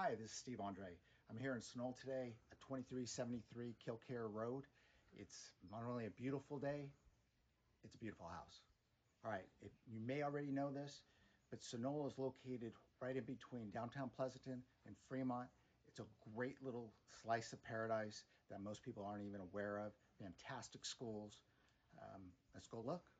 Hi, this is Steve Andre. I'm here in Sunol today at 2373 Kilkare Road. It's not only a beautiful day, it's a beautiful house. All right, you may already know this, but Sunol is located right in between downtown Pleasanton and Fremont. It's a great little slice of paradise that most people aren't even aware of. Fantastic schools. Let's go look.